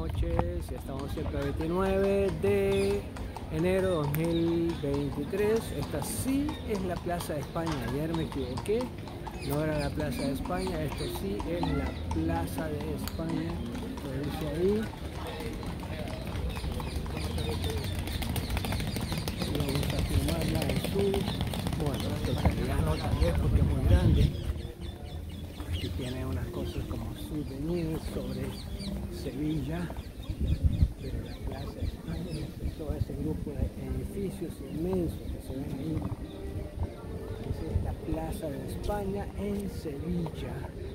noches. Estamos el 29 de enero 2023. Esta sí es la Plaza de España. Ayer me equivoqué, no era la Plaza de España. Esto sí es la Plaza de España. Lo dice ahí. Vamos a filmarla en sur. Bueno, en realidad no tal vez porque es muy grande. Aquí tiene unas cosas como souvenirs sobre Sevilla, pero la Plaza de España es todo ese grupo de edificios inmensos que se ven ahí. Esa es la Plaza de España en Sevilla.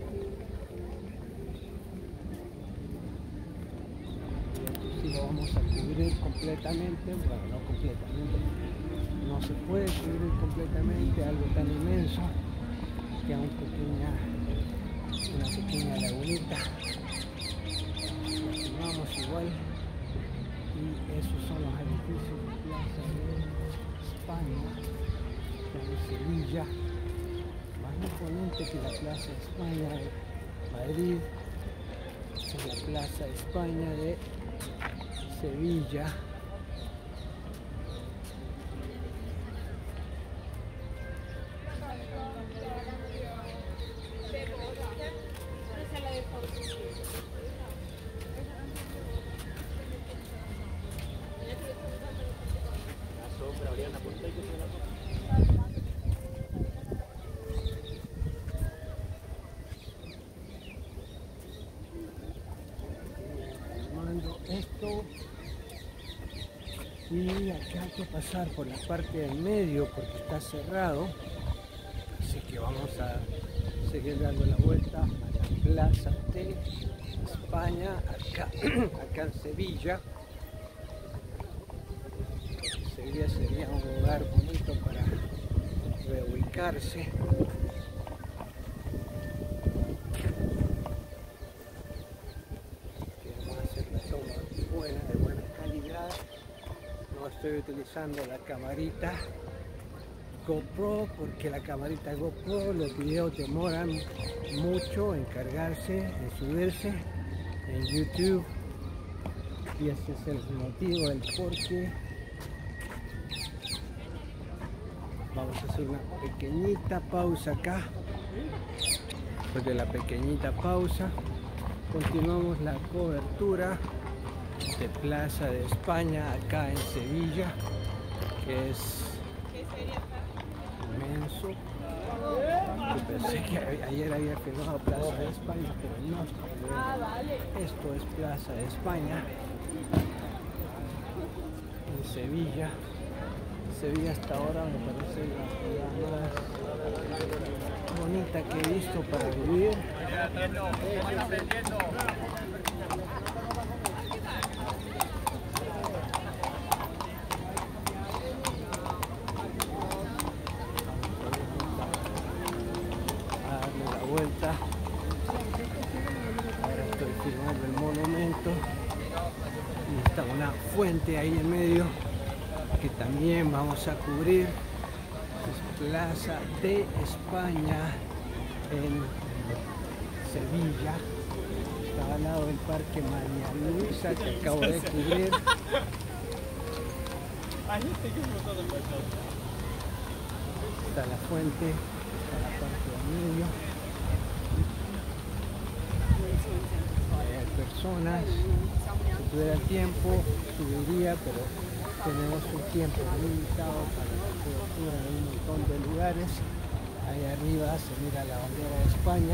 Y esto sí lo vamos a cubrir completamente, bueno, no completamente, no se puede cubrir completamente algo tan inmenso que una pequeña lagunita. Continuamos igual y esos son los edificios de Plaza de España en Sevilla, más imponente que la Plaza de España de Madrid. Es la Plaza de España de Sevilla. Esto y acá hay que pasar por la parte del medio porque está cerrado, así que vamos a seguir dando la vuelta a la Plaza de España acá en Sevilla. Sevilla sería un lugar bonito para reubicarse. De buena calidad. No estoy utilizando la camarita GoPro porque la camarita GoPro, los videos demoran mucho en cargarse, en subirse en YouTube, y ese es el motivo del porqué. Vamos a hacer una pequeñita pausa acá. Después de la pequeñita pausa continuamos la cobertura de Plaza de España acá en Sevilla, que es inmenso. Yo pensé que ayer había filmado Plaza de España, pero no. Esto es Plaza de España en Sevilla. Sevilla hasta ahora me parece la ciudad más bonita que he visto para vivir. Vuelta. Ahora estoy filmando el monumento y está una fuente ahí en medio que también vamos a cubrir. Es Plaza de España en Sevilla. Está al lado del Parque María Luisa que acabo de cubrir. Está la fuente, está la parte del medio. Hay personas, si tuviera tiempo subiría, pero tenemos un tiempo limitado para la cobertura de un montón de lugares. Ahí arriba se mira la bandera de España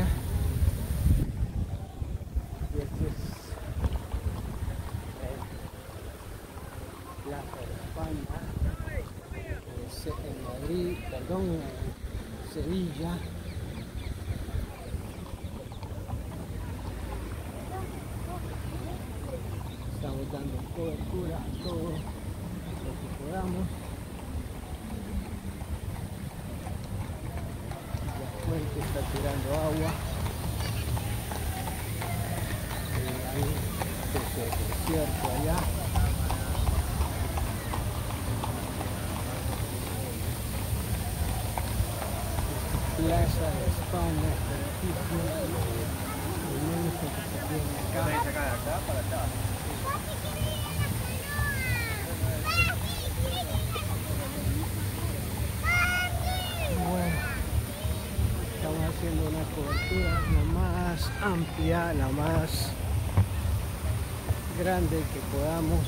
y este es Plaza de España en Madrid, perdón, en Sevilla. Estamos dando cobertura a todo lo que podamos. La fuente está tirando agua. Hay ese desierto allá. Plaza de España, edificio inmenso que se tiene acá. ¿De acá para allá? amplia, la más grande que podamos.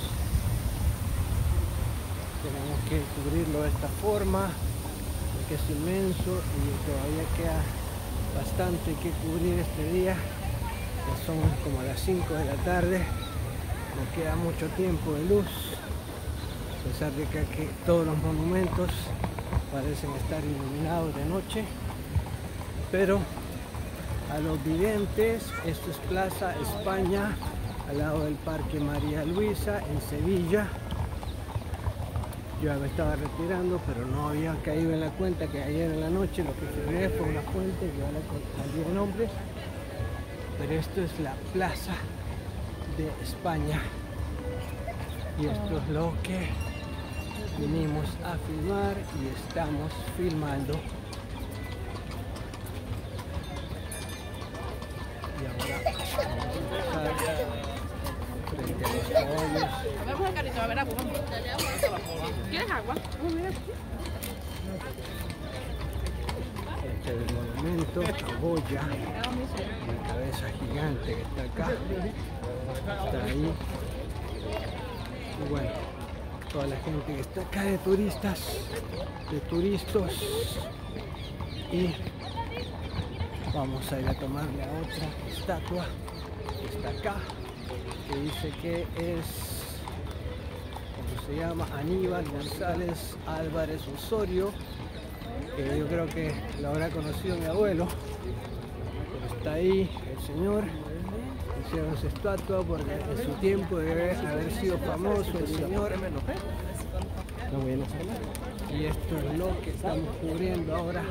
Tenemos que cubrirlo de esta forma porque es inmenso y todavía queda bastante que cubrir este día, que son como las 5 de la tarde. No queda mucho tiempo de luz, a pesar de que aquí todos los monumentos parecen estar iluminados de noche, pero a los videntes, esto es Plaza España, al lado del Parque María Luisa, en Sevilla. Yo ya me estaba retirando, pero no había caído en la cuenta que ayer en la noche lo que firmé fue una fuente que ahora cambié de nombre, pero esto es la Plaza de España y esto es lo que vinimos a filmar y estamos filmando. Y ahora vamos a pasar frente a los caballos. Vamos al carrito, a ver agua, vamos. ¿Quieres agua? Este es el monumento a Goya, la cabeza gigante que está acá, está ahí. Y bueno, toda la gente que está acá de turistas, y vamos a ir a tomarle a otra estatua que está acá, que dice que es, ¿cómo se llama? Aníbal González Álvarez Osorio, que yo creo que lo habrá conocido mi abuelo, pero está ahí el señor. Hicieron esa estatua porque en su tiempo debe haber sido famoso el señor. Y esto es lo que estamos cubriendo ahora.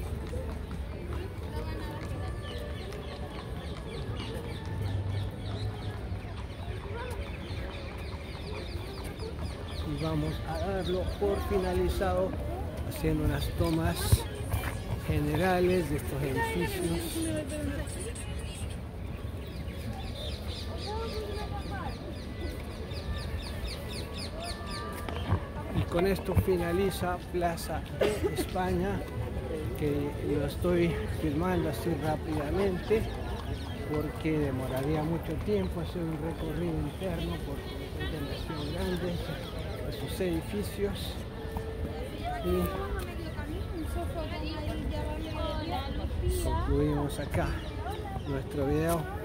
Y vamos a darlo por finalizado haciendo unas tomas generales de estos edificios. Y con esto finaliza Plaza de España, que lo estoy filmando así rápidamente porque demoraría mucho tiempo hacer un recorrido interno porque es demasiado grande esos edificios. Y concluimos acá nuestro video.